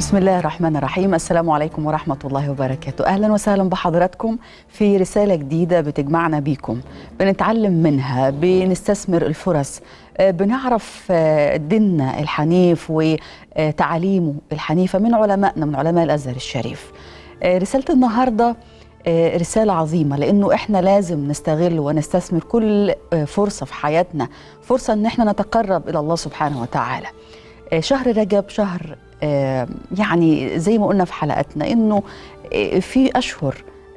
بسم الله الرحمن الرحيم. السلام عليكم ورحمة الله وبركاته. أهلا وسهلا بحضراتكم في رسالة جديدة بتجمعنا بيكم، بنتعلم منها، بنستثمر الفرص، بنعرف ديننا الحنيف وتعاليمه الحنيفة من علمائنا، من علماء الأزهر الشريف. رسالة النهاردة رسالة عظيمة، لأنه إحنا لازم نستغل ونستثمر كل فرصة في حياتنا، فرصة إن إحنا نتقرب إلى الله سبحانه وتعالى. شهر رجب شهر يعني زي ما قلنا في حلقتنا إنه في أشهر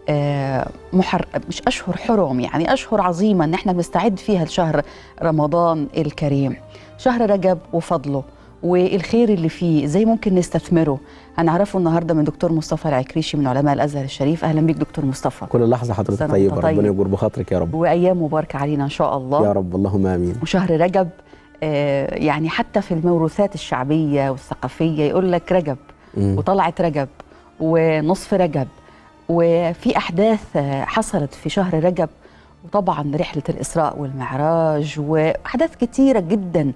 مش أشهر حرم، يعني أشهر عظيمة إن إحنا بنستعد فيها لشهر رمضان الكريم. شهر رجب وفضله والخير اللي فيه ازاي ممكن نستثمره هنعرفه النهارده من دكتور مصطفى العكريشي من علماء الازهر الشريف. اهلا بيك دكتور مصطفى. كل لحظه حضرتك طيبه، ربنا يجبر بخاطرك يا رب، وايام مباركه علينا ان شاء الله يا رب، اللهم امين. وشهر رجب يعني حتى في الموروثات الشعبيه والثقافيه يقول لك رجب وطلعت رجب ونصف رجب، وفي احداث حصلت في شهر رجب، وطبعا رحله الاسراء والمعراج واحداث كتيره جدا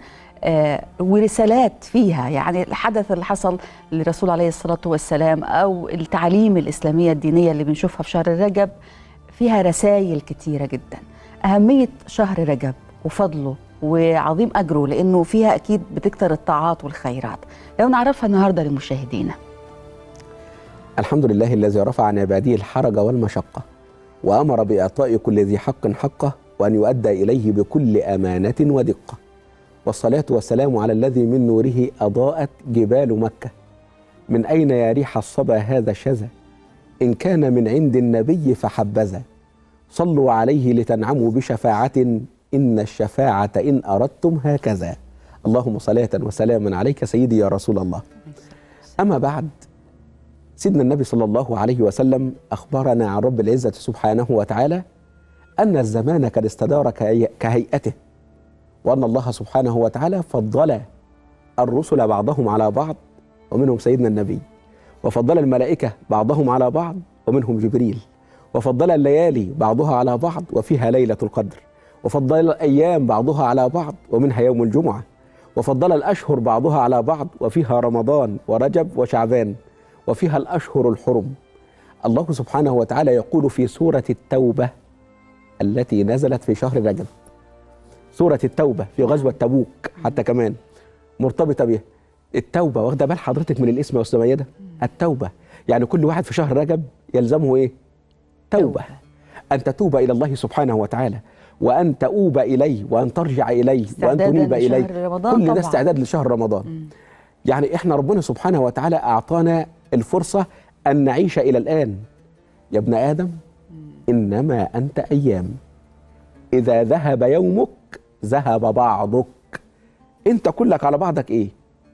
ورسالات فيها. يعني الحدث اللي حصل للرسول عليه الصلاة والسلام أو التعاليم الإسلامية الدينية اللي بنشوفها في شهر رجب فيها رسائل كتيرة جدا. أهمية شهر رجب وفضله وعظيم أجره، لأنه فيها أكيد بتكتر الطاعات والخيرات. لو نعرفها النهاردة لمشاهدينا. الحمد لله الذي رفع عن عباده الحرج والمشقة، وأمر بإعطاء كل ذي حق حقه، وأن يؤدى إليه بكل أمانة ودقة. والصلاة والسلام على الذي من نوره أضاءت جبال مكة. من أين يا ريح الصبا هذا الشذا؟ إن كان من عند النبي فحبذا. صلوا عليه لتنعموا بشفاعة، إن الشفاعة إن أردتم هكذا. اللهم صلاة وسلاما عليك سيدي يا رسول الله. أما بعد، سيدنا النبي صلى الله عليه وسلم أخبرنا عن رب العزة سبحانه وتعالى أن الزمان قد استدار كهيئته، وأن الله سبحانه وتعالى فضل الرسل بعضهم على بعض ومنهم سيدنا النبي، وفضل الملائكة بعضهم على بعض ومنهم جبريل، وفضل الليالي بعضها على بعض وفيها ليلة القدر، وفضل الأيام بعضها على بعض ومنها يوم الجمعة، وفضل الأشهر بعضها على بعض وفيها رمضان ورجب وشعبان، وفيها الأشهر الحرم. الله سبحانه وتعالى يقول في سورة التوبة التي نزلت في شهر رجب، سورة التوبة في غزوة تبوك حتى كمان مرتبطة بها. التوبة واخدة بال حضرتك من الاسم يا أستاذ ميادة؟ التوبة يعني كل واحد في شهر رجب يلزمه إيه؟ توبة. أن تتوب إلى الله سبحانه وتعالى، وأن تؤوب إليه، وأن ترجع إليه، وأن تنيب إليه. كل ده استعداد لشهر رمضان. يعني إحنا ربنا سبحانه وتعالى أعطانا الفرصة أن نعيش إلى الآن. يا ابن آدم إنما أنت أيام، إذا ذهب يومك ذهب بعضك. انت كلك على بعضك ايه؟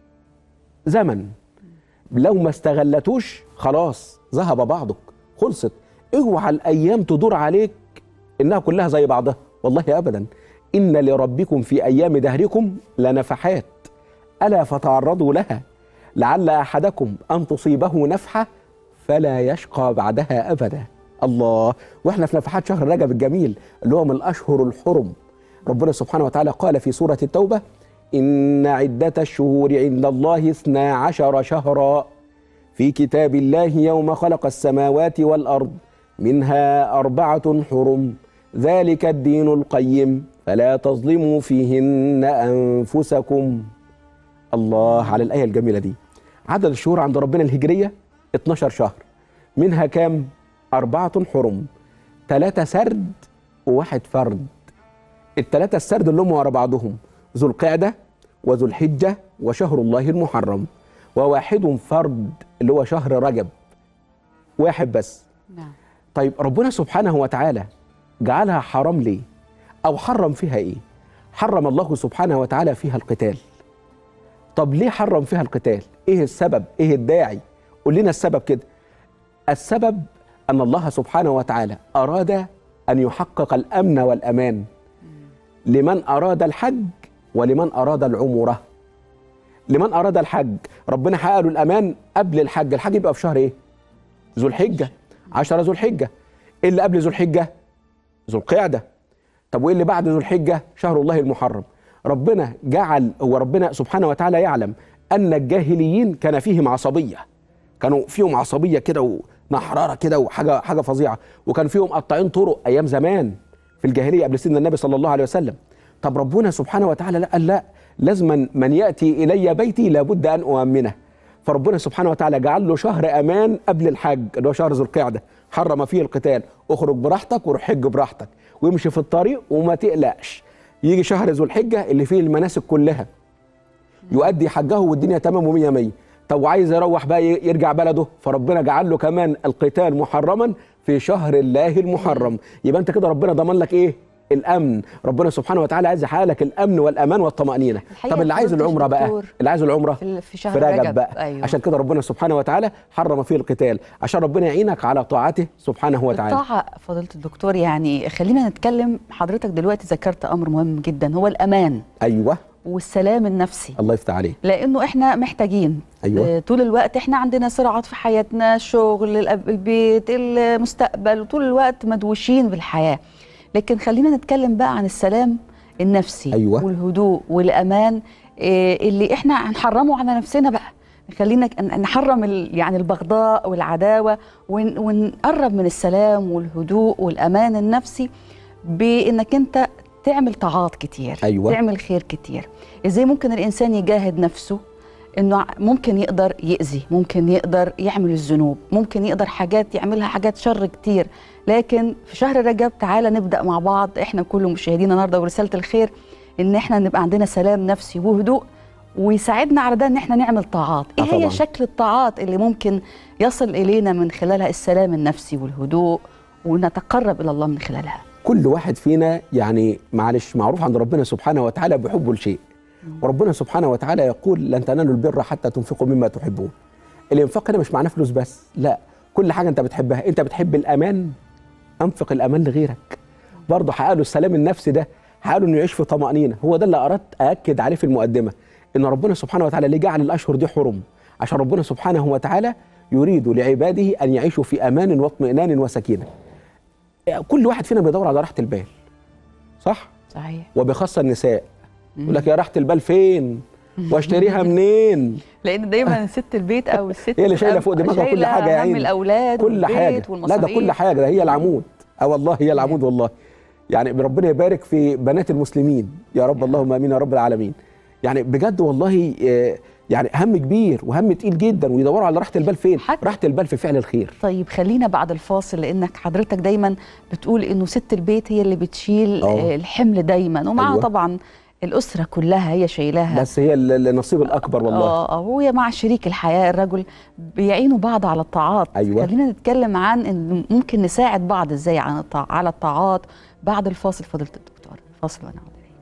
زمن. لو ما استغلتوش خلاص ذهب بعضك، خلصت. اوعى الايام تدور عليك انها كلها زي بعضها، والله ابدا. ان لربكم في ايام دهركم لنفحات، الا فتعرضوا لها لعل احدكم ان تصيبه نفحه فلا يشقى بعدها ابدا. الله. واحنا في نفحات شهر رجب الجميل اللي هو من الاشهر الحرم. ربنا سبحانه وتعالى قال في سورة التوبة: إن عدة الشهور عند الله 12 شهرا في كتاب الله يوم خلق السماوات والأرض منها 4 حرم ذلك الدين القيم فلا تظلموا فيهن أنفسكم. الله على الآية الجميلة دي. عدد الشهور عند ربنا الهجرية 12 شهر، منها كام؟ 4 حرم، 3 سرد و1 فرد. ال3 السرد اللي هم ورا بعضهم ذو القعدة وذو الحجة وشهر الله المحرم، وواحد فرد اللي هو شهر رجب، واحد بس. نعم. طيب ربنا سبحانه وتعالى جعلها حرام ليه؟ أو حرم فيها إيه؟ حرم الله سبحانه وتعالى فيها القتال. طب ليه حرم فيها القتال؟ إيه السبب؟ إيه الداعي؟ قول لنا السبب كده. السبب أن الله سبحانه وتعالى أراد أن يحقق الأمن والأمان لمن أراد الحج ولمن أراد العمرة. لمن أراد الحج ربنا حقق له الأمان قبل الحج. الحج يبقى في شهر إيه؟ ذو الحجة، 10 ذو الحجة. إيه اللي قبل ذو الحجة؟ ذو القعدة. طب وإيه اللي بعد ذو الحجة؟ شهر الله المحرم. ربنا جعل، هو ربنا سبحانه وتعالى يعلم ان الجاهليين كان فيهم عصبيه، كانوا فيهم عصبيه كده ونحراره كده وحاجه فظيعه، وكان فيهم قطاعين طرق ايام زمان في الجاهليه قبل سيدنا النبي صلى الله عليه وسلم. طب ربنا سبحانه وتعالى لا، قال لا، لازم من ياتي الي بيتي لابد ان اؤمنه. فربنا سبحانه وتعالى جعل له شهر امان قبل الحج اللي هو شهر ذو القعده، حرم فيه القتال، اخرج براحتك وروح حج براحتك وامشي في الطريق وما تقلقش. يجي شهر ذو الحجه اللي فيه المناسك كلها، يؤدي حجه والدنيا تمام ومية مية. طب وعايز يروح بقى يرجع بلده، فربنا جعل له كمان القتال محرما في شهر الله المحرم. يبقى انت كده ربنا ضمن لك ايه؟ الامن. ربنا سبحانه وتعالى عايز يحقق لك الامن والامان والطمانينه. طب اللي عايز العمره بقى، اللي عايز العمره في شهر رجب بقى. أيوة. عشان كده ربنا سبحانه وتعالى حرم فيه القتال، عشان ربنا يعينك على طاعته سبحانه وتعالى. الطاعه فضيله الدكتور، يعني خلينا نتكلم. حضرتك دلوقتي ذكرت امر مهم جدا، هو الامان. ايوه. والسلام النفسي. الله يفتح عليك. لانه احنا محتاجين. أيوة. طول الوقت احنا عندنا صراعات في حياتنا، الشغل، البيت، المستقبل، وطول الوقت مدوشين بالحياه. لكن خلينا نتكلم بقى عن السلام النفسي. أيوة. والهدوء والامان اللي احنا هنحرمه على نفسنا بقى. خلينا نحرم يعني البغضاء والعداوه، ونقرب من السلام والهدوء والامان النفسي بانك انت تعمل طاعات كتير. أيوة. تعمل خير كتير. ازاي ممكن الانسان يجاهد نفسه؟ انه ممكن يقدر يأذي، ممكن يقدر يعمل الذنوب، ممكن يقدر يعملها حاجات شر كتير. لكن في شهر رجب تعالى نبدأ مع بعض احنا كل مشاهدينا النهارده ورسالة الخير ان احنا نبقى عندنا سلام نفسي وهدوء، ويساعدنا على ده ان احنا نعمل طاعات. ايه هي شكل الطاعات اللي ممكن يصل الينا من خلالها السلام النفسي والهدوء ونتقرب الى الله من خلالها؟ كل واحد فينا يعني معلش معروف عند ربنا سبحانه وتعالى بحبه لشيء، وربنا سبحانه وتعالى يقول لن تنالوا البر حتى تنفقوا مما تحبون. الانفاق هنا مش معناه فلوس بس، لا، كل حاجه انت بتحبها. انت بتحب الامان، انفق الامان لغيرك. برضه حقق له السلام النفسي ده، حقق له انه يعيش في طمانينه. هو ده اللي اردت ااكد عليه في المقدمه، ان ربنا سبحانه وتعالى ليه جعل الاشهر دي حرم، عشان ربنا سبحانه وتعالى يريد لعباده ان يعيشوا في امان واطمئنان وسكينه. كل واحد فينا بيدور على راحه البال، صح؟ صحيح. وبخاصه النساء يقول لك يا راحه البال فين؟ واشتريها منين؟ لان دايما ست البيت او الست هي اللي شايله فوق دماغها كل حاجه يا عيني، الاولاد كل حاجه. لا ده كل حاجه، ده هي العمود. والله هي العمود والله. يعني ربنا يبارك في بنات المسلمين يا رب، اللهم امين يا رب العالمين. يعني بجد والله يعني هم كبير وهم تقيل جدا، ويدوروا على راحه البال فين؟ راحه البال في فعل الخير. طيب خلينا بعد الفاصل، لانك حضرتك دايما بتقول انه ست البيت هي اللي بتشيل الحمل دايما، ومعها أيوة. طبعا الأسرة كلها هي شايلاها، بس هي النصيب الأكبر والله. هو مع شريك الحياة الرجل بيعينوا بعض على الطاعات. أيوة. خلينا نتكلم عن إن ممكن نساعد بعض إزاي على الطاعات بعد الفاصل. فضيلة الدكتور، فاصل ونعود إليكم.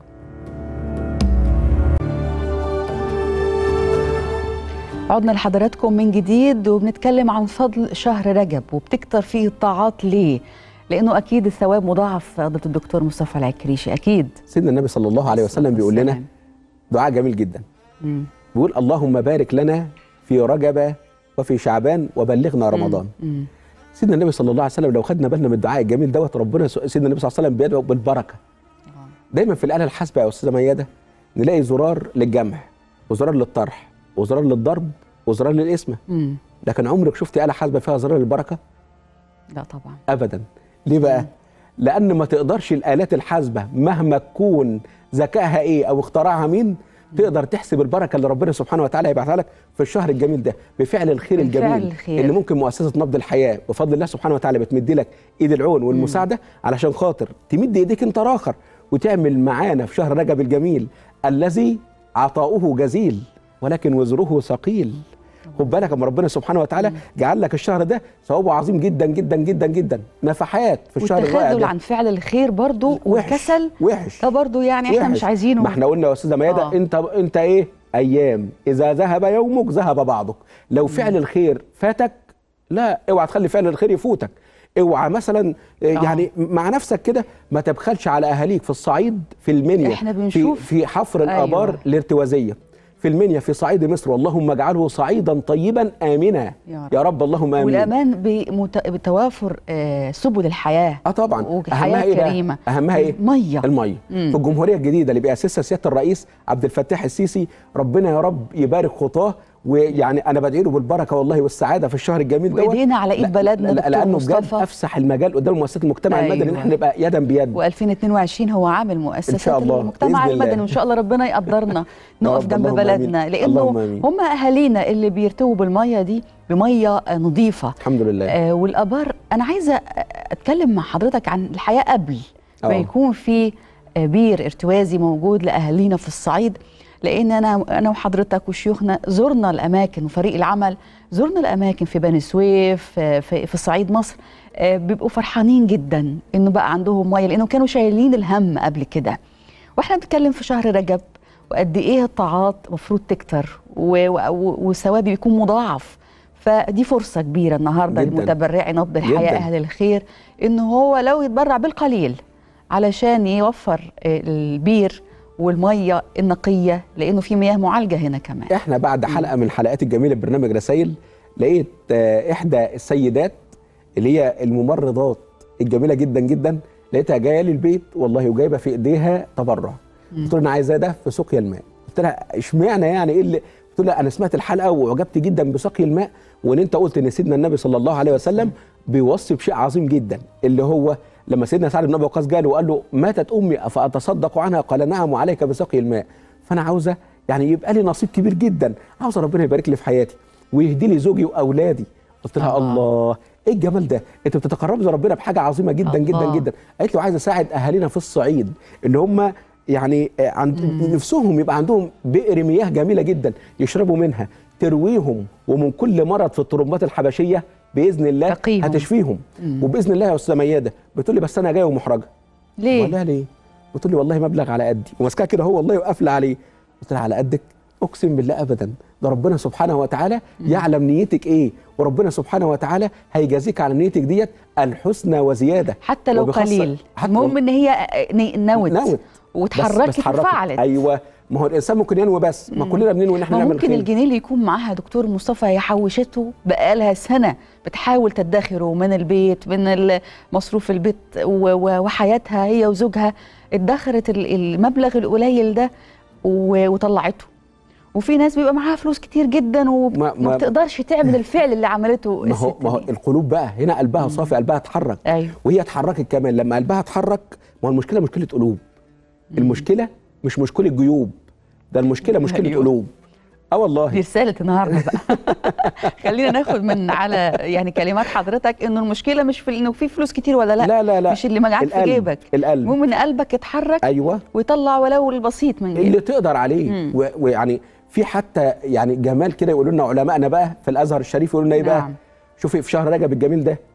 عدنا لحضراتكم من جديد وبنتكلم عن فضل شهر رجب وبتكتر فيه الطاعات. ليه؟ لأنه أكيد الثواب مضاعف. فضيلة الدكتور مصطفى العكريشي، أكيد سيدنا النبي صلى الله عليه وسلم بيقول لنا دعاء جميل جدا. بيقول اللهم بارك لنا في رجب وفي شعبان وبلغنا رمضان. سيدنا النبي صلى الله عليه وسلم لو خدنا بالنا من الدعاء الجميل دوت، ربنا سيدنا النبي صلى الله عليه وسلم بيدعو بالبركة. دايما في الآلة الحاسبة يا أستاذة ميادة نلاقي زرار للجمع وزرار للطرح وزرار للضرب وزرار للقسمة. لكن عمرك شفت آلة حاسبة فيها زرار للبركة؟ لا طبعا ابدا. ليه بقى؟ لان ما تقدرش الالات الحاسبه مهما تكون ذكائها ايه او اختراعها مين تقدر تحسب البركه اللي ربنا سبحانه وتعالى يبعثها لك في الشهر الجميل ده بفعل الخير الجميل اللي ممكن مؤسسه نبض الحياه بفضل الله سبحانه وتعالى بتمد لك ايد العون والمساعده علشان خاطر تمد ايديك انت راخر وتعمل معانا في شهر رجب الجميل الذي عطاؤه جزيل ولكن وزره ثقيل. خد بالك اما ربنا سبحانه وتعالى جعل لك الشهر ده ثوابه عظيم جدا جدا جدا جدا. نفحات في الشهر الرائع ده، والتخاذل عن فعل الخير برضه والكسل وحش ده برضه، يعني احنا مش عايزينه. ما احنا قلنا يا استاذه ميادة انت ايه؟ ايام اذا ذهب يومك ذهب بعضك. لو فعل الخير فاتك لا اوعى تخلي فعل الخير يفوتك. اوعى مثلا يعني مع نفسك كده ما تبخلش على اهاليك في الصعيد، في المنيا، احنا بنشوف في حفر الابار الارتوازيه، في المنيا في صعيد مصر، واللهم اجعله صعيدا طيبا آمنا يا رب اللهم آمين. والأمان بتوافر سبل الحياة. طبعا. وحياة كريمة. أهمها إيه؟ المية. في الجمهورية الجديدة اللي بيأسسها سيادة الرئيس عبد الفتاح السيسي، ربنا يا رب يبارك خطاه، ويعني انا بدعي له بالبركه والله والسعاده في الشهر الجميل ده، وايدينا على ايد بلدنا لانه بجد افسح المجال قدام مؤسسات المجتمع المدني ان احنا نبقى يدا بيد. و2022 هو عامل مؤسسات المجتمع المدني، وان شاء الله ربنا يقدرنا نقف جنب بلدنا، لانه هم اهالينا اللي بيرتووا بالميه دي بميه نظيفه الحمد لله. والابار. انا عايزه اتكلم مع حضرتك عن الحياه قبل ما يكون في بير ارتوازي موجود لاهالينا في الصعيد، لان انا وحضرتك وشيوخنا زرنا الاماكن، وفريق العمل زرنا الاماكن في بني سويف في صعيد مصر. بيبقوا فرحانين جدا انه بقى عندهم ميه، لانه كانوا شايلين الهم قبل كده. واحنا بنتكلم في شهر رجب وقد ايه الطاعات المفروض تكتر وثوابي بيكون مضاعف. فدي فرصه كبيره النهارده لمتبرعي نبض الحياه اهل الخير، انه هو لو يتبرع بالقليل علشان يوفر البير والميه النقيه، لانه في مياه معالجه هنا كمان. احنا بعد حلقه من الحلقات الجميله ببرنامج رسائل، لقيت احدى السيدات اللي هي الممرضات الجميله جدا جدا، لقيتها جايه لي البيت والله وجايبه في ايديها تبرع. قلت لها انا عايزاه ده في سقيا الماء. قلت لها اشمعنى يعني ايه اللي، قلت لها انا سمعت الحلقه وعجبت جدا بسقي الماء، وان انت قلت ان سيدنا النبي صلى الله عليه وسلم بيوصي بشيء عظيم جدا، اللي هو لما سيدنا سعد بن ابي وقاص جاله وقال له ماتت امي افاتصدق عنها؟ قال نعم وعليك بسقي الماء. فانا عاوزه يعني يبقى لي نصيب كبير جدا، عاوزه ربنا يبارك لي في حياتي ويهدي لي زوجي واولادي. قلت لها الله ايه الجمال ده، انت بتتقربي لربنا بحاجه عظيمه جدا جدا جدا. قالت له عايزه اساعد اهالينا في الصعيد اللي هم يعني عند نفسهم يبقى عندهم بئر مياه جميله جدا يشربوا منها ترويهم، ومن كل مرض في الطرمبات الحبشيه باذن الله تقيهم. هتشفيهم وباذن الله يا استاذه مياده. بتقول لي بس انا جايه ومحرجه. ليه؟ ولا ليه؟ بتقول لي والله مبلغ على قدي، وماسكاه كده هو والله وقافله عليه. قلت لها على قدك؟ اقسم بالله ابدا، ده ربنا سبحانه وتعالى يعلم نيتك ايه، وربنا سبحانه وتعالى هيجازيك على نيتك ديت الحسنى وزياده، حتى لو قليل. المهم ان هي نوت واتحركت وفعلت. ايوه، ما هو الانسان ممكن ينوي بس، ما كلنا بننوي ان احنا نعمل خير. ممكن الجنيه اللي يكون معاها دكتور مصطفى هي حوشته بقالها سنه بتحاول تدخره من البيت، من مصروف البيت وحياتها هي وزوجها، ادخرت المبلغ القليل ده وطلعته. وفي ناس بيبقى معاها فلوس كتير جدا وما بتقدرش تعمل الفعل اللي عملته. ما هو القلوب بقى هنا قلبها صافي، قلبها اتحرك. أيوه. وهي اتحركت كمان. لما قلبها اتحرك، ما هو المشكله مشكله قلوب. المشكله مش مشكله جيوب، ده المشكله مشكله قلوب. والله دي رساله النهارده بقى. خلينا ناخد من على يعني كلمات حضرتك انه المشكله مش في انه في فلوس كتير ولا لا. لا لا لا، مش اللي معاك في جيبك، القلب. المهم ان قلبك يتحرك. ايوه، ويطلع ولو البسيط من جيبك اللي تقدر عليه. ويعني في حتى يعني جمال كده يقولوا لنا علمائنا بقى في الازهر الشريف، يقولوا لنا ايه بقى؟ شوفي في شهر رجب الجميل ده،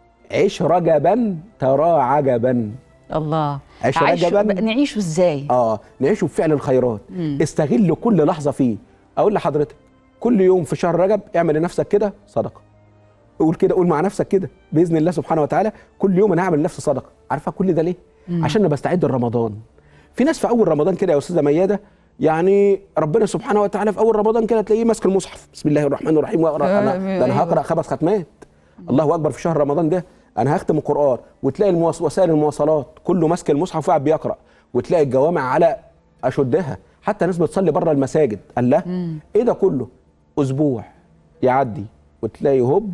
عيش رجبا ترى عجبا. الله، عيش رجبا نعيشه ازاي؟ نعيشه بفعل الخيرات. استغل كل لحظه فيه. اقول لحضرتك كل يوم في شهر رجب اعمل لنفسك كده صدقه. قول كده، قول مع نفسك كده باذن الله سبحانه وتعالى كل يوم انا هعمل لنفسي صدقه. عارفه كل ده ليه؟ عشان انا بستعد لرمضان. في ناس في اول رمضان كده يا استاذه مياده، يعني ربنا سبحانه وتعالى في اول رمضان كده تلاقيه ماسك المصحف، بسم الله الرحمن الرحيم، واقرا انا هقرا 5 ختمات. الله اكبر في شهر رمضان ده، انا هختم القران. وتلاقي وسائل المواصلات كله ماسك المصحف وقاعد بيقرا، وتلاقي الجوامع على اشدها، حتى ناس بتصلي بره المساجد. الله، ايه ده كله؟ اسبوع يعدي وتلاقي هوب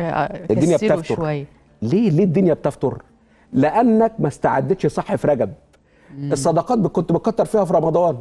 الدنيا بتفتر. ليه الدنيا بتفتر؟ لانك ما استعدتش صح في رجب. الصدقات كنت بكتر فيها في رمضان،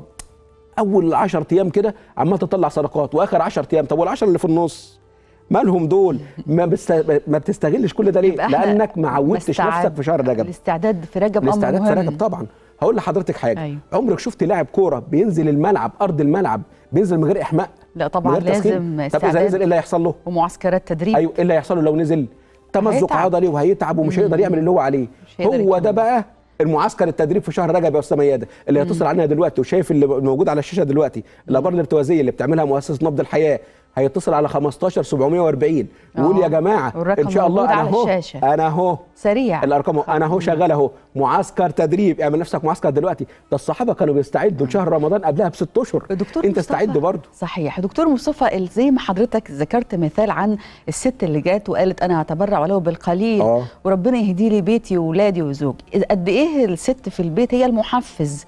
اول 10 ايام كده عمال تطلع صدقات، واخر 10 ايام طب وال10 اللي في النص مالهم دول؟ ما بتستغلش كل ده ليه؟ لانك ما عودتش نفسك في شهر رجب. الاستعداد في رجب امر مهم. الاستعداد في رجب طبعا. هقول لحضرتك حاجه. أيوه. عمرك شفت لاعب كوره بينزل الملعب، ارض الملعب، بينزل من غير احماء؟ لا طبعا، لازم استعداد. طب اذا نزل ايه اللي هيحصل له؟ ومعسكرات تدريب. ايوه، ايه اللي هيحصل له لو نزل؟ تمزق عضلي وهيتعب ومش هيقدر يعمل اللي هو عليه. هو ده بقى المعسكر التدريب في شهر رجب يا استاذه مياده، اللي هيتصل علينا دلوقتي وشايف اللي موجود على الشاشه دلوقتي، الابار الارتوازيه اللي بتعملها مؤسسه نبض الحياه. هيتصل على 15740 ويقول يا جماعه ان شاء الله انا اهو، انا اهو سريع الارقام، انا اهو شغال اهو، معسكر تدريب، اعمل نفسك معسكر دلوقتي. ده الصحابه كانوا بيستعدوا لشهر رمضان قبلها ب6 اشهر، انت استعد برضه. صحيح. دكتور مصطفى، زي ما حضرتك ذكرت مثال عن الست اللي جات وقالت انا هتبرع ولو بالقليل وربنا يهدي لي بيتي واولادي وزوجي، قد ايه الست في البيت هي المحفز،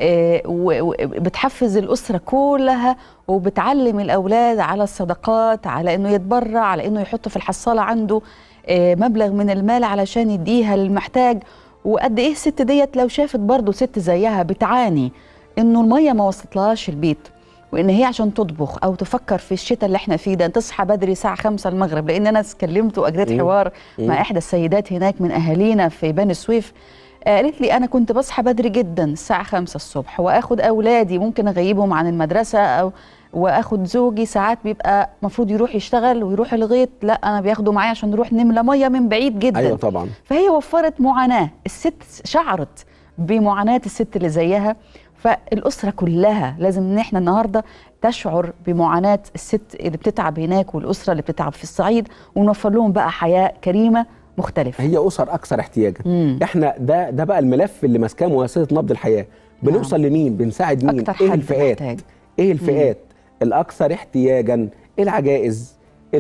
وبتحفز الأسرة كلها وبتعلم الأولاد على الصدقات، على أنه يتبرع، على أنه يحط في الحصالة عنده مبلغ من المال علشان يديها للمحتاج. وقد إيه الست ديت لو شافت برضو ست زيها بتعاني أنه المية ما وصلتلهاش البيت، وان هي عشان تطبخ او تفكر في الشتاء اللي احنا فيه ده تصحى بدري الساعه 5 المغرب، لان انا اتكلمت واجريت حوار مع احدى السيدات هناك من اهالينا في بني سويف، قالت لي انا كنت بصحى بدري جدا الساعه 5 الصبح واخد اولادي ممكن اغيبهم عن المدرسه او واخد زوجي ساعات بيبقى المفروض يروح يشتغل ويروح الغيط، لا انا بياخده معايا عشان نروح نملى ميه من بعيد جدا. ايوه طبعا. فهي وفرت معاناه، الست شعرت بمعاناه الست اللي زيها، فالاسره كلها لازم ان احنا النهارده تشعر بمعاناه الست اللي بتتعب هناك والاسره اللي بتتعب في الصعيد، ونوفر لهم بقى حياه كريمه مختلفه. هي اسر اكثر احتياجا. احنا ده بقى الملف اللي ماسكاه مؤسسه نبض الحياه. بنوصل لمين؟ بنساعد مين؟ ايه الفئات؟ ايه الفئات الاكثر احتياجا؟ العجائز،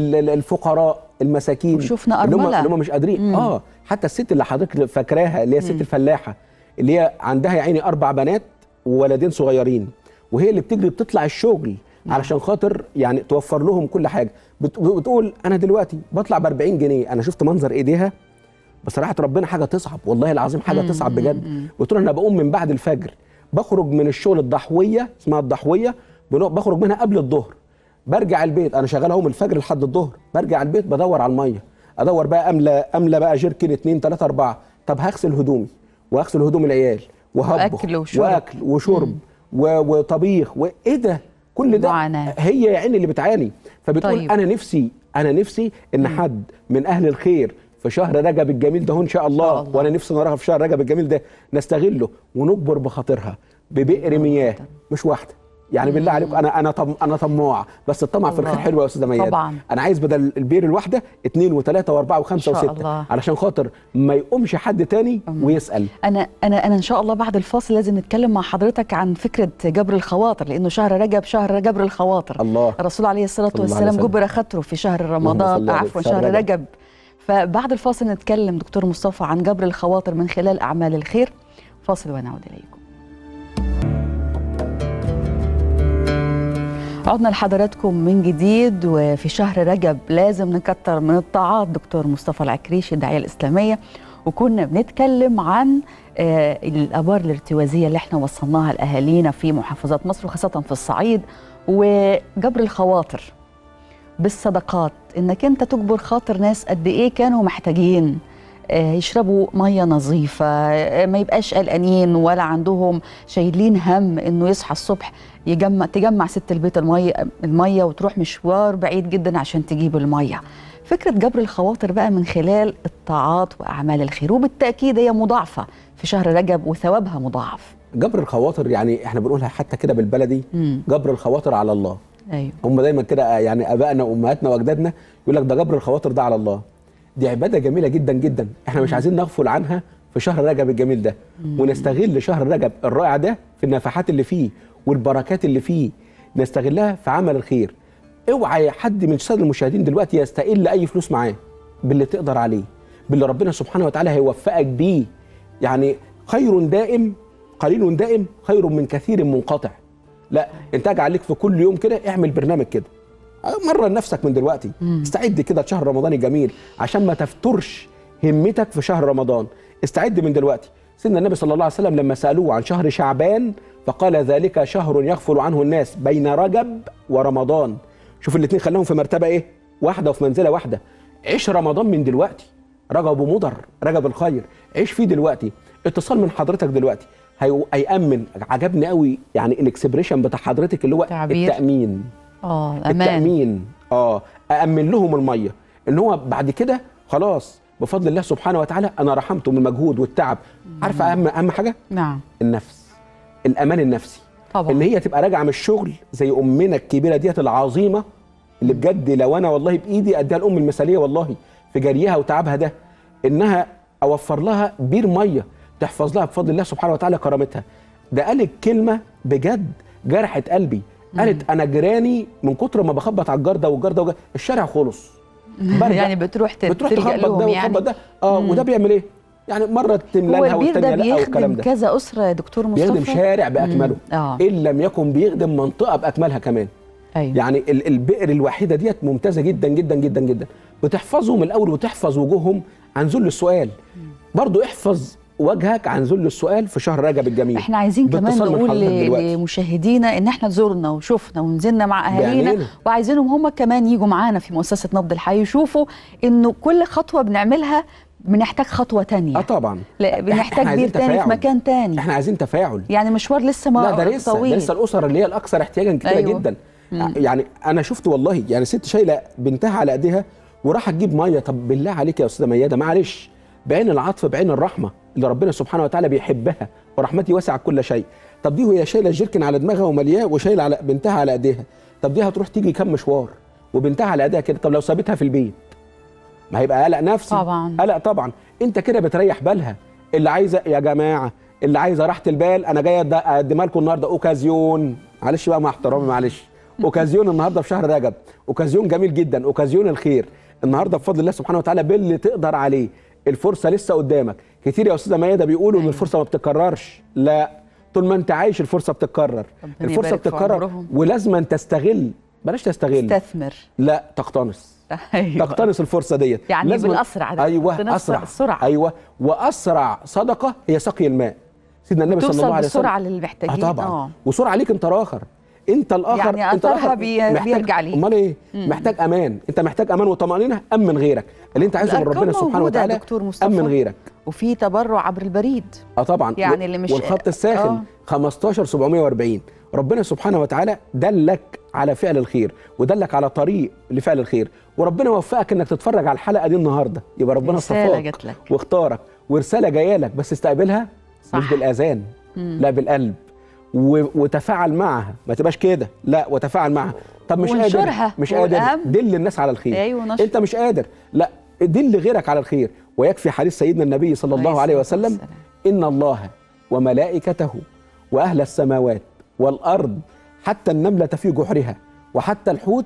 الفقراء، المساكين، وشوفنا ارمله اللي هم مش قادرين. حتى الست اللي حضرتك فاكراها اللي هي الست الفلاحه اللي هي عندها يا عيني 4 بنات وولدين صغيرين، وهي اللي بتجري بتطلع الشغل علشان خاطر يعني توفر لهم كل حاجه. بتقول انا دلوقتي بطلع ب40 جنيه، انا شفت منظر ايديها بصراحه ربنا حاجه تصعب، والله العظيم حاجه تصعب بجد. بتقول انا بقوم من بعد الفجر، بخرج من الشغل الضحويه، اسمها الضحويه، بخرج منها قبل الظهر، برجع البيت، انا شغال اهو من الفجر لحد الظهر، برجع البيت بدور على الميه، ادور بقى املى بقى جيركن 2 3 4، طب هغسل هدومي واغسل هدوم العيال وهطبخ واكل وشرب وطبيخ وايه ده كل ده معاناة. هي يا عيني اللي بتعاني. فبتقول طيب. انا نفسي ان حد من اهل الخير في شهر رجب الجميل ده ان شاء الله، وانا نفسي نراها في شهر رجب الجميل ده نستغله ونجبر بخاطرها ببئر مياه، مش واحده يعني. بالله عليكم انا طماع، بس الطمع في الخير حلو يا استاذه ميادة. طبعا انا عايز بدل البير الواحده 2 و3 و4 و5 و6 علشان خاطر ما يقومش حد تاني ويسال. انا ان شاء الله بعد الفاصل لازم نتكلم مع حضرتك عن فكره جبر الخواطر، لانه شهر رجب شهر جبر الخواطر. الله. الرسول عليه الصلاه والسلام جبر خاطره في شهر رمضان، عفوا شهر رجب. فبعد الفاصل نتكلم دكتور مصطفى عن جبر الخواطر من خلال اعمال الخير. فاصل ونعود اليكم. عدنا لحضراتكم من جديد، وفي شهر رجب لازم نكتر من الطاعات. دكتور مصطفى العكريشي الداعية الإسلامية، وكنا بنتكلم عن الآبار الارتوازية اللي احنا وصلناها لأهالينا في محافظات مصر وخاصة في الصعيد، وجبر الخواطر بالصدقات، انك انت تجبر خاطر ناس قد ايه كانوا محتاجين يشربوا ميه نظيفه، ما يبقاش قلقانين ولا عندهم شايلين هم انه يصحى الصبح تجمع ست البيت الميه وتروح مشوار بعيد جدا عشان تجيب الميه. فكره جبر الخواطر بقى من خلال الطاعات واعمال الخير، وبالتاكيد هي مضاعفه في شهر رجب وثوابها مضاعف. جبر الخواطر يعني احنا بنقولها حتى كده بالبلدي، جبر الخواطر على الله. ايوه. هم دايما كده يعني ابائنا وامهاتنا واجدادنا يقول لك ده جبر الخواطر ده على الله. دي عباده جميله جدا جدا، احنا مش عايزين نغفل عنها في شهر رجب الجميل ده، ونستغل شهر رجب الرائع ده في النفحات اللي فيه والبركات اللي فيه، نستغلها في عمل الخير. اوعى حد من الساده المشاهدين دلوقتي يستقل اي فلوس معاه، باللي تقدر عليه، باللي ربنا سبحانه وتعالى هيوفقك بيه. يعني خير دائم، قليل دائم خير من كثير منقطع. لا، انت اجعل عليك في كل يوم كده اعمل برنامج كده، مرن نفسك من دلوقتي، استعد كده لشهر رمضان الجميل عشان ما تفترش همتك في شهر رمضان. استعد من دلوقتي. سيدنا النبي صلى الله عليه وسلم لما سألوه عن شهر شعبان فقال ذلك شهر يغفل عنه الناس بين رجب ورمضان. شوف الاثنين خلاهم في مرتبة ايه؟ واحدة وفي منزلة واحدة. عيش رمضان من دلوقتي، رجب مضر، رجب الخير، عيش فيه دلوقتي. اتصال من حضرتك دلوقتي هيأمن. عجبني قوي يعني الاكسبريشن بتاع حضرتك اللي هو تعبير. التأمين. التأمين. أأمن لهم المية، ان هو بعد كده خلاص بفضل الله سبحانه وتعالى انا رحمته من المجهود والتعب. عارفه اهم حاجه؟ نعم. النفس، الامان النفسي. طبعا. ان هي تبقى راجعه من الشغل زي امنا الكبيره ديت العظيمه اللي بجد لو انا والله بايدي اديها الام المثاليه والله في جريها وتعبها ده، انها اوفر لها بير ميه تحفظ لها بفضل الله سبحانه وتعالى كرامتها. ده قالت كلمه بجد جرحت قلبي، قالت انا جيراني من كتر ما بخبط على الجرده والجرده الشارع خلص. يعني بتروح تخبط لهم ده وتخبط ده. وده بيعمل ايه؟ يعني مره تملى لها والثانيه لا والكلام ده. كذا اسره يا دكتور مصطفى، بيخدم شارع باكمله ان لم يكن بيخدم منطقه باكملها كمان. أيوة. يعني البئر الوحيده ديت ممتازه جدا جدا جدا جدا، بتحفظهم الاول وتحفظ وجوههم عن ذل السؤال. برضو احفظ وجهك عن ذل السؤال في شهر رجب الجميل. احنا عايزين كمان نقول لمشاهدينا ان احنا زرنا وشفنا ونزلنا مع اهالينا، وعايزينهم هم كمان يجوا معانا في مؤسسه نبض الحي يشوفوا انه كل خطوه بنعملها بنحتاج خطوه تانية. طبعا لا بنحتاج بير تاني في مكان تاني. احنا عايزين تفاعل، يعني مشوار لسه ما لا ده لسه طويل. لسه الاسر اللي هي الاكثر احتياجا كتيره أيوة. جدا. يعني انا شفت والله يعني ست شايله بنتها على ايديها وراح تجيب ميه. طب بالله عليك يا استاذه مياده معلش، بعين العطف بعين الرحمه اللي ربنا سبحانه وتعالى بيحبها، ورحمتي واسعه كل شيء. طب دي وهي شايله الجيركن على دماغها وملياه وشايله على بنتها على ايديها، طب دي هتروح تيجي كام مشوار وبنتها على ايديها كده. طب لو سابتها في البيت ما هيبقى قلق نفسي طبعا. قلق طبعا. انت كده بتريح بالها. اللي عايزه يا جماعه، اللي عايزه راحه البال، انا جاي اقدمها لكم النهارده اوكازيون، معلش بقى مع احترامي معلش، اوكازيون النهارده في شهر رجب، اوكازيون جميل جدا، اوكازيون الخير النهارده بفضل الله سبحانه وتعالى باللي تقدر عليه. الفرصه لسه قدامك. كتير يا استاذه مياده بيقولوا ان الفرصه ما بتتكررش، لا، طول ما انت عايش الفرصه بتتكرر. الفرصه بتتكرر ولازم تستغل، بلاش تستغل، تستثمر، لا تقتنص. أيوة. تقتنص الفرصه ديت يعني لازم بالاسرع ده. ايوه اسرع السرعه. ايوه، واسرع صدقه هي سقي الماء. سيدنا النبي صلى الله عليه وسلم بسرعه للمحتاجين. طبعا. وسرعه ليك انت الاخر، انت الاخر يعني اثرها بيرجع ليه. امال ايه؟ محتاج امان، انت محتاج امان وطمانينه. امن غيرك اللي انت عايزه من ربنا سبحانه وتعالى، امن غيرك. وفي تبرع عبر البريد طبعا، يعني اللي مش والخط الساخن 15740. ربنا سبحانه وتعالى دلك على فعل الخير ودلك على طريق لفعل الخير، وربنا وفقك انك تتفرج على الحلقه دي النهارده، يبقى ربنا صفاك واختارك ورساله جايه لك، بس استقبلها صح. مش بالاذان، لا بالقلب، وتفاعل معها، ما تبقاش كده، لا وتفاعل معها. طب مش قادر، مش قادر، دل الناس على الخير. أيوة انت مش قادر، لا دل غيرك على الخير. ويكفي حديث سيدنا النبي صلى الله عليه وسلم: ان الله وملائكته واهل السماوات والارض حتى النمله في جحرها وحتى الحوت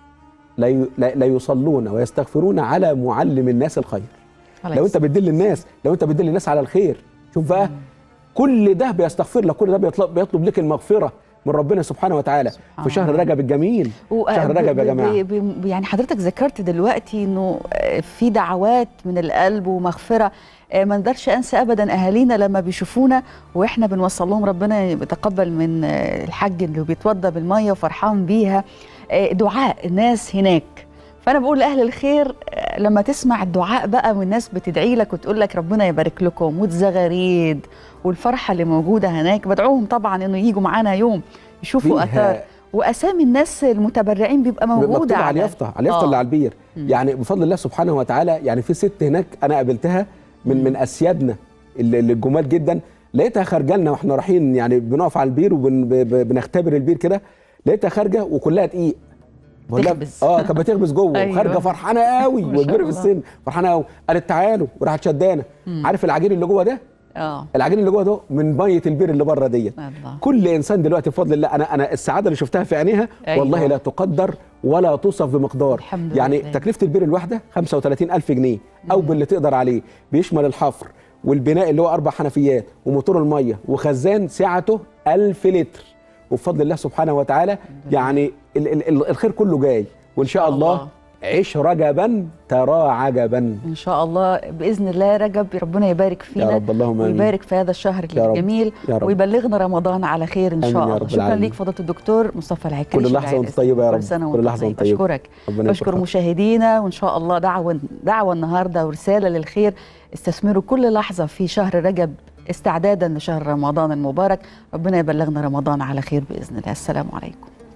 لا يصلون ويستغفرون على معلم الناس الخير. لو انت بتدل الناس، لو انت بتدل الناس على الخير، شوف بقى كل ده بيستغفر لك، كل ده بيطلب لك المغفره من ربنا سبحانه وتعالى في شهر رجب الجميل. شهر رجب يا جماعه، يعني حضرتك ذكرت دلوقتي انه في دعوات من القلب ومغفره. ما نقدرش انسى ابدا اهالينا لما بيشوفونا واحنا بنوصل لهم ربنا يتقبل من الحج اللي بيتوضى بالميه وفرحان بيها، دعاء الناس هناك. فانا بقول لاهل الخير لما تسمع الدعاء بقى والناس بتدعي لك وتقول لك ربنا يبارك لكم، والزغاريد والفرحه اللي موجوده هناك، بدعوهم طبعا انه يجوا معانا يوم يشوفوا اثار، واسامي الناس المتبرعين بيبقى موجوده على اليافطه اللي على البير. يعني بفضل الله سبحانه وتعالى، يعني في ست هناك انا قابلتها من اسيادنا اللي الجمال جدا، لقيتها خارجه لنا واحنا رايحين، يعني بنقف على البير وبنختبر البير كده، لقيتها خارجه وكلها دقيق بتخبز. كانت بتخبز جوه. أيوة. وخارجه فرحانه قوي وكبيره في السن، فرحانه قوي. قالت تعالوا، وراحت شدانا. عارف العجين اللي جوه ده؟ العجين اللي جوه ده من ميه البير اللي بره ديت. كل انسان دلوقتي بفضل الله، انا السعاده اللي شفتها في عينيها أيوة. والله لا تقدر ولا توصف بمقدار. يعني تكلفه البير الواحده 35,000 جنيه او باللي تقدر عليه، بيشمل الحفر والبناء اللي هو 4 حنفيات وموتور الميه وخزان سعته 1000 لتر. وبفضل الله سبحانه وتعالى يعني الخير كله جاي، وان شاء الله عيش رجبا ترى عجبا ان شاء الله باذن الله. رجب ربنا يبارك فينا يا رب، اللهم امين، ويبارك في هذا الشهر الجميل ويبلغنا رمضان على خير ان شاء الله. شكرا ليك فضيله الدكتور مصطفى العكريش. كل لحظه وانت طيبه يا رب، كل لحظه وانت طيبه. بشكرك، بشكر مشاهدينا، وان شاء الله دعوه النهارده ورساله للخير. استثمروا كل لحظه في شهر رجب استعدادا لشهر رمضان المبارك. ربنا يبلغنا رمضان على خير باذن الله. السلام عليكم.